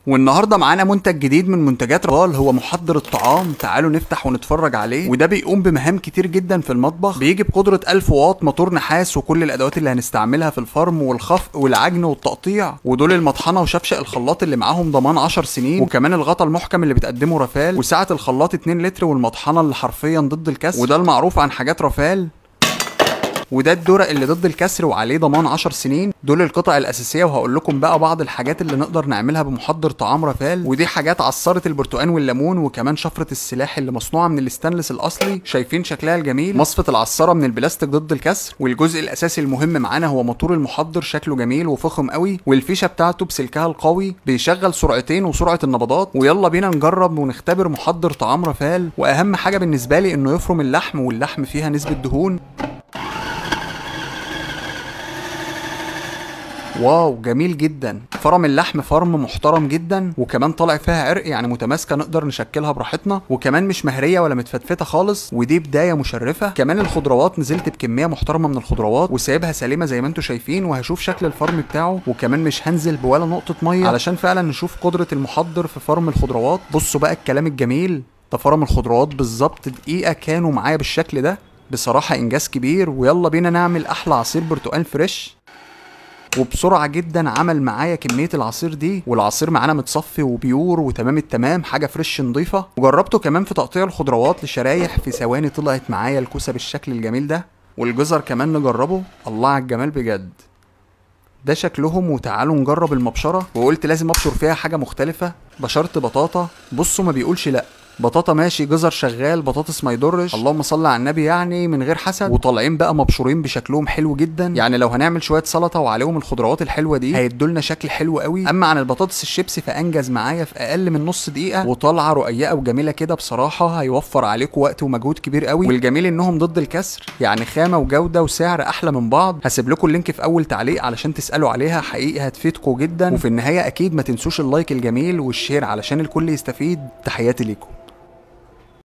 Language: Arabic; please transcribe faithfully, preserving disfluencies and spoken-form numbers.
والنهارده معانا منتج جديد من منتجات رافال، هو محضر الطعام. تعالوا نفتح ونتفرج عليه. وده بيقوم بمهام كتير جدا في المطبخ، بيجي بقدره ألف واط، موتور نحاس، وكل الادوات اللي هنستعملها في الفرم والخفق والعجن والتقطيع، ودول المطحنه وشفشق الخلاط اللي معاهم ضمان عشر سنين، وكمان الغطا المحكم اللي بتقدمه رافال، وسعه الخلاط اتنين لتر، والمطحنه اللي حرفيا ضد الكسر، وده المعروف عن حاجات رافال. وده الدرق اللي ضد الكسر وعليه ضمان عشر سنين. دول القطع الاساسيه، وهقول لكم بقى بعض الحاجات اللي نقدر نعملها بمحضر طعام رافال. ودي حاجات عصاره البرتقال والليمون، وكمان شفره السلاح اللي مصنوعه من الاستانلس الاصلي، شايفين شكلها الجميل. مصفه العصاره من البلاستيك ضد الكسر. والجزء الاساسي المهم معانا هو موتور المحضر، شكله جميل وفخم قوي، والفيشه بتاعته بسلكها القوي بيشغل سرعتين وسرعه النبضات. ويلا بينا نجرب ونختبر محضر طعام رافال. واهم حاجه بالنسبه لي انه يفرم اللحم، واللحم فيها نسبه دهون. واو جميل جدا، فرم اللحم فرم محترم جدا، وكمان طالع فيها عرق يعني متماسكه نقدر نشكلها براحتنا، وكمان مش مهريه ولا متفتفته خالص، ودي بدايه مشرفه. كمان الخضروات نزلت بكميه محترمه من الخضروات وسايبها سليمه زي ما انتم شايفين، وهشوف شكل الفرم بتاعه، وكمان مش هنزل بولا نقطه ميه علشان فعلا نشوف قدره المحضر في فرم الخضروات. بصوا بقى الكلام الجميل ده، فرم الخضروات بالظبط دقيقه كانوا معايا بالشكل ده، بصراحه انجاز كبير. ويلا بينا نعمل احلى عصير برتقال فريش. وبسرعه جدا عمل معايا كميه العصير دي، والعصير معانا متصفي وبيور وتمام التمام، حاجه فريش نضيفه. وجربته كمان في تقطيع الخضروات لشرايح، في ثواني طلعت معايا الكوسه بالشكل الجميل ده، والجزر كمان نجربه. الله على الجمال بجد، ده شكلهم. وتعالوا نجرب المبشره، وقلت لازم ابشر فيها حاجه مختلفه. بشرت بطاطا، بصوا ما بيقولش لا، بطاطا ماشي، جزر شغال، بطاطس ما يضرش، اللهم صل على النبي، يعني من غير حسد. وطالعين بقى مبشورين بشكلهم حلو جدا، يعني لو هنعمل شويه سلطه وعليهم الخضروات الحلوه دي هيدولنا شكل حلو قوي. اما عن البطاطس الشيبسي فانجز معايا في اقل من نص دقيقه، وطالعه رقيقه وجميله كده، بصراحه هيوفر عليكم وقت ومجهود كبير قوي. والجميل انهم ضد الكسر، يعني خامه وجوده وسعر احلى من بعض. هسيب لكم اللينك في اول تعليق علشان تسالوا عليها، حقيقي هتفيدكم جدا. وفي النهايه اكيد ما تنسوش اللايك الجميل والشير علشان الكل يستفيد. تحياتي ليكم.